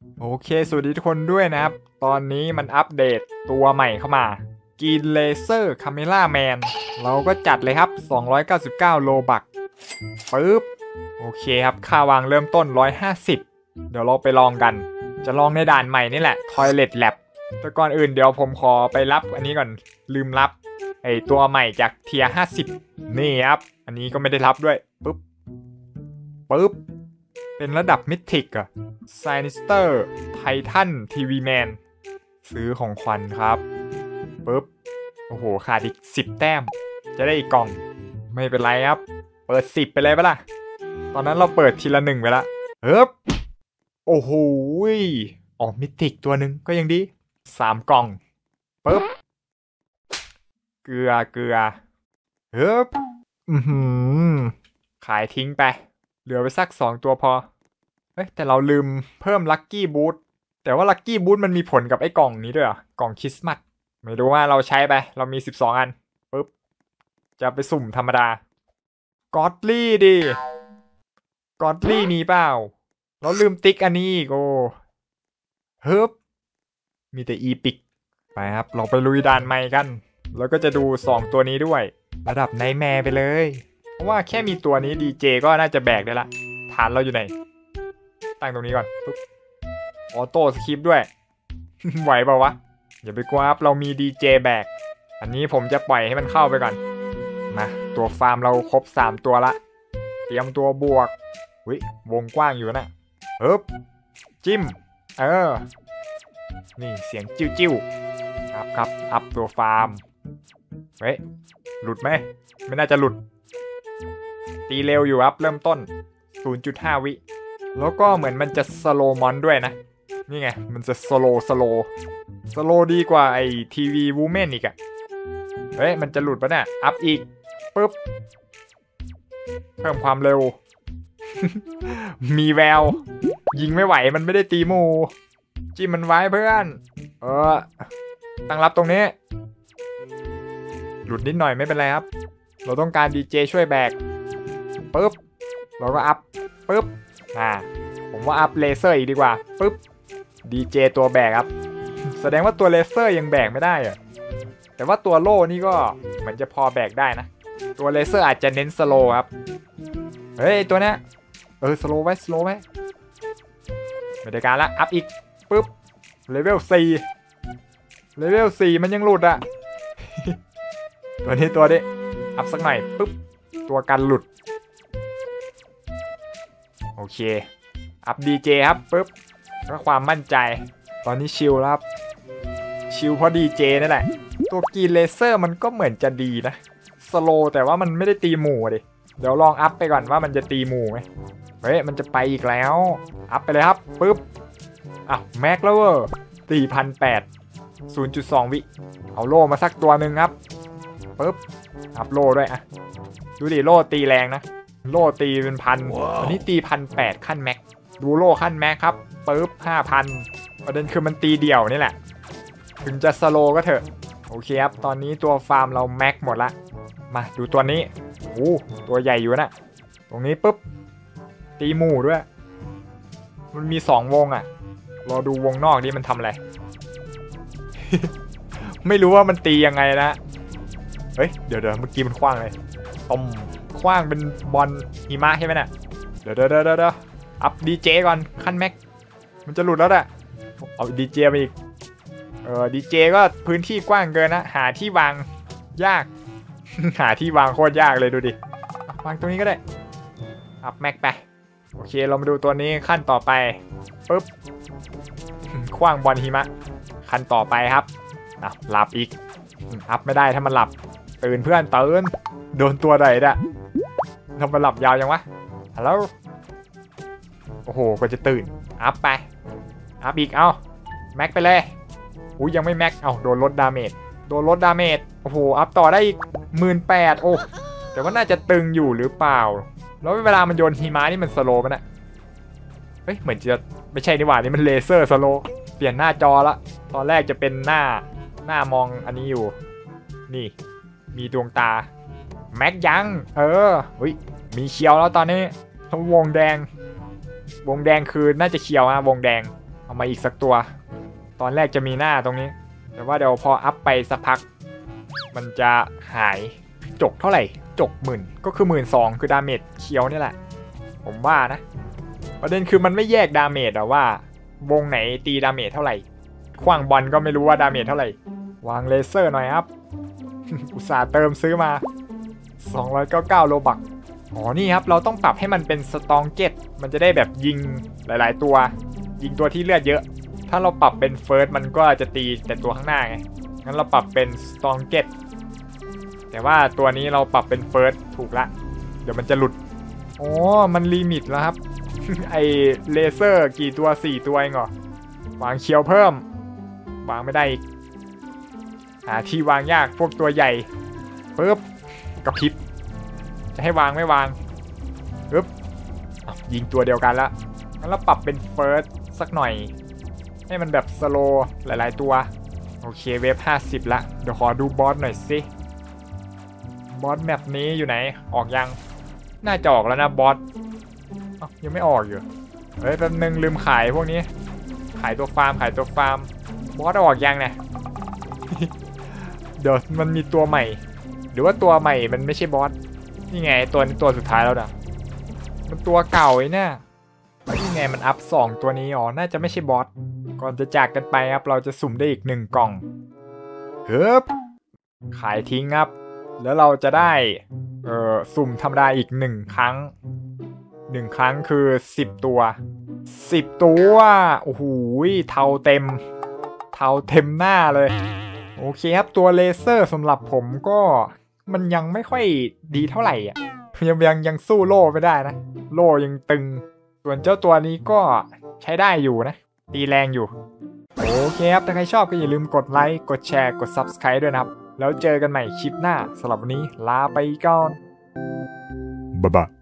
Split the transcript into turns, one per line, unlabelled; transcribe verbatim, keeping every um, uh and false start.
โอเคสวัสดีทุกคนด้วยนะครับตอนนี้มันอัปเดตตัวใหม่เข้ามากีนเลเซอร์คาเมล่าแมนเราก็จัดเลยครับสองร้อยเก้าสิบเก้าโลบักปึ๊บโอเคครับค่าวางเริ่มต้นหนึ่งร้อยห้าสิบเดี๋ยวเราไปลองกันจะลองในด่านใหม่นี่แหละ Toilet Lab แต่ก่อนอื่นเดี๋ยวผมขอไปรับอันนี้ก่อนลืมรับไอตัวใหม่จากเทียร์ห้าสิบนี่ครับอันนี้ก็ไม่ได้รับด้วยปึ๊บปึ๊บเป็นระดับมิทิกอะไซนิสเตอร์ไททันทีวีแมนซื้อของขวัญครับปึ๊บโอ้โหขาดอีกสิบแต้มจะได้อีกกล่องไม่เป็นไรครับเปิดสิบไปเลยปะล่ะตอนนั้นเราเปิดทีละหนึ่งไปละเฮ้บโอ้โหออกมิติกตัวหนึ่งก็ยังดีสามกล่องปึ๊บเกลือเกลือเฮ้บอือหือขายทิ้งไปเหลือไปสักสองตัวพอเฮ้ยแต่เราลืมเพิ่มลัคกี้บูทแต่ว่าลัคกี้บูทมันมีผลกับไอ้กล่องนี้ด้วยเหรอกล่องคริสต์มาสไม่รู้ว่าเราใช้ไปเรามีสิบสองอันปึ๊บจะไปสุ่มธรรมดากอดลี่ดิกอดลี่มีเปล่าเราลืมติ๊กอันนี้อีกโอ้เฮิบมีแต่อีพิกไปครับเราไปลุยด่านใหม่กันแล้วก็จะดูสองตัวนี้ด้วยระดับไนท์แมร์ไปเลยเพราะว่าแค่มีตัวนี้ดีเจก็น่าจะแบกได้ละฐานเราอยู่ไหนตั้งตรงนี้ก่อนปุ๊บออโต้สคริปด้วย ไหวเปล่าวะอย่าไปกลัวครับเรามีดีเจแบกอันนี้ผมจะปล่อยให้มันเข้าไปก่อนมาตัวฟาร์มเราครบสามตัวละเตรียมตัวบวกวิวงกว้างอยู่นะฮึบจิ้มเออนี่เสียงจิ้วจิ้วครับครับอัพตัวฟาร์มเฮ้ยหลุดไหมไม่น่าจะหลุดตีเร็วอยู่ครับเริ่มต้น ศูนย์จุดห้า วิแล้วก็เหมือนมันจะสโลมอนด้วยนะนี่ไงมันจะสโลสโลสโลดีกว่าไอทีวีวูแมนอีกอะเฮ้ยมันจะหลุดปะเนี่ยอัพอีกปึ๊บเพิ่มความเร็ว มีแววยิงไม่ไหวมันไม่ได้ตีหมูจิ้มมันไว้เพื่อนเออตั้งรับตรงนี้หลุดนิดหน่อยไม่เป็นไรครับเราต้องการดีเจช่วยแบกปึ๊บเราก็อัพปึ๊บอ่าผมว่าอัพเลเซอร์อีกดีกว่าปึ๊บดีเจตัวแบกครับแสดงว่าตัวเลเซอร์ยังแบกไม่ได้อะแต่ว่าตัวโล่นี่ก็เหมือนจะพอแบกได้นะตัวเลเซอร์อาจจะเน้นสโลครับเฮ้ยตัวเนี้ยเออสโลไว้สโลไว้ไม่ได้การละอัพอีกปึ๊บเลเวลสี่เลเวลสี่มันยังหลุดอ่ะ ตัวนี้ตัวนี้อัพสักหน่อยปึ๊บตัวกันหลุดโอเคอัพดีเจครับปึ๊บก็ความมั่นใจตอนนี้ชิลครับชิลเพราะดีเจนั่นแหละตัวกีนเลเซอร์มันก็เหมือนจะดีนะสโลแต่ว่ามันไม่ได้ตีหมู่ดิเดี๋ยวลองอัพไปก่อนว่ามันจะตีหมู่ไหมเฮ้ยมันจะไปอีกแล้วอัพไปเลยครับปึ๊บอ้าวแม็กแล้วเวอร์ตีพันแปดศูนย์จุดสองวิเอาโล่มาสักตัวหนึ่งครับปึ๊บอัพโล่ด้วยอ่ะดูดิโล่ตีแรงนะโล่ตีเป็นพันวันนี้ตีพันแปดขั้นแม็กดูโล่ขั้นแม็กครับปึ๊บห้าพันประเด็นคือมันตีเดี่ยวนี่แหละถึงจะสโลก็เถอะโอเคครับตอนนี้ตัวฟาร์มเราแม็กหมดละมาดูตัวนี้โอ้ตัวใหญ่อยู่นะตรงนี้ปุ๊บตีหมู่ด้วยมันมีสองวงอ่ะรอดูวงนอกนี่มันทำอะไร ไม่รู้ว่ามันตียังไงนะเฮ้ยเดี๋ยวเดี๋ยวเมื่อกี้มันคว้างเลยต้มคว้างเป็นบอลหิมะใช่ไหมเนี่ยเดี๋ยวเดี๋ยวเดี๋ยวเดี๋ยวอัพดีเจก่อนขั้นแม็กมันจะหลุดแล้วแหละเอาดีเจไปอีกเออดีเจก็พื้นที่กว้างเกินนะหาที่วางยาก หาที่วางโคตรยากเลยดูดิวางตรงนี้ก็ได้อัพแม็กไปโอเคเรามาดูตัวนี้ขั้นต่อไปปึ๊บคว้างบอลหิมะขั้นต่อไปครับอ่ะหลับอีกอัพไม่ได้ถ้ามันหลับตื่นเพื่อนตื่นโดนตัวใดเนี่ยทำมันหลับยาวยังวะฮัลโหลโอ้โหกว่าจะตื่นอัพไปอัพอีกเอ้าแม็กไปเลยอุ้ยยังไม่แม็กเอ้าโดนลดดาเมจโดนลดดาเมจโอ้โหอัพต่อได้อีกหมื่นแปดโอ้แต่ว่าน่าจะตึงอยู่หรือเปล่าแล้วเวลามันโยนหิมะนี่มันสโลว์มันอะเฮ้ยเหมือนจะไม่ใช่นี่หว่านี่มันเลเซอร์สโลว์เปลี่ยนหน้าจอละตอนแรกจะเป็นหน้าหน้ามองอันนี้อยู่นี่มีดวงตาแม็กยังเออเฮ้ยมีเขียวแล้วตอนนี้วงแดงวงแดงคือน่าจะเขียวนะวงแดงเอามาอีกสักตัวตอนแรกจะมีหน้าตรงนี้แต่ว่าเดี๋ยวพออัพไปสักพักมันจะหายจกเท่าไหร่จกหมื่นก็คือหมื่นสองคือดาเมจเคียวนี่แหละผมว่านะประเด็นคือมันไม่แยกดาเมจอะว่าวงไหนตีดาเมจเท่าไหร่ขว้างบอลก็ไม่รู้ว่าดาเมจเท่าไหร่วางเลเซอร์หน่อยครับ อุตส่าห์เติมซื้อมาสองร้อยเก้าสิบเก้าโลบักอ๋อนี่ครับเราต้องปรับให้มันเป็นสตองเก็ตมันจะได้แบบยิงหลายๆตัวยิงตัวที่เลือดเยอะถ้าเราปรับเป็นเฟิร์สมันก็จะตีแต่ตัวข้างหน้าไงงั้นเราปรับเป็นสตองเก็ตแต่ว่าตัวนี้เราปรับเป็นเฟิร์สถูกละเดี๋ยวมันจะหลุดอ๋อมันลิมิตแล้วครับ ไอเลเซอร์กี่ตัวสี่ตัวเองเหรอวางเคียวเพิ่มวางไม่ได้อีกหาที่วางยากพวกตัวใหญ่ปึ๊บกระพริบจะให้วางไม่วางปึ๊บยิงตัวเดียวกันละงั้นเราปรับเป็นเฟิร์สสักหน่อยให้มันแบบสโลว์หลายๆตัวโอเคเวฟห้าสิบละเดี๋ยวขอดูบอสหน่อยสิบอสแมปนี้อยู่ไหนออกยังน่าจะออกแล้วนะบอสยังไม่ออกอยู่เฮ้ยแป๊บนึงลืมขายพวกนี้ขายตัวฟาร์มขายตัวฟาร์มบอสออกยังเนี่ย เดี๋ยวมันมีตัวใหม่หรือว่าตัวใหม่มันไม่ใช่บอสนี่ไงตัวนี้ตัวสุดท้ายแล้วนะมันตัวเก่าไอ้เนี่ยนี่ไงมันอัพสองตัวนี้อ๋อน่าจะไม่ใช่บอสก่อนจะจากกันไปครับเราจะสุ่มได้อีกหนึ่งกล่องเฮ้ยขายทิ้งครับแล้วเราจะได้เอ่อสุ่มธรรมดาอีกหนึ่งครั้งหนึ่งครั้งคือสิบตัวสิบตัวโอ้โหเทาเต็มเทาเต็มหน้าเลยโอเคครับตัวเลเซอร์สำหรับผมก็มันยังไม่ค่อยดีเท่าไหร่อ่ะยังยังยังสู้โล่ไม่ได้นะโล่ยังตึงส่วนเจ้าตัวนี้ก็ใช้ได้อยู่นะตีแรงอยู่โอเคครับถ้าใครชอบก็อย่าลืมกดไลค์กดแชร์กด ซับสไครบ์ ด้วยนะครับแล้วเจอกันใหม่คลิปหน้าสำหรับวันนี้ลาไปก่อนบ๊ายบาย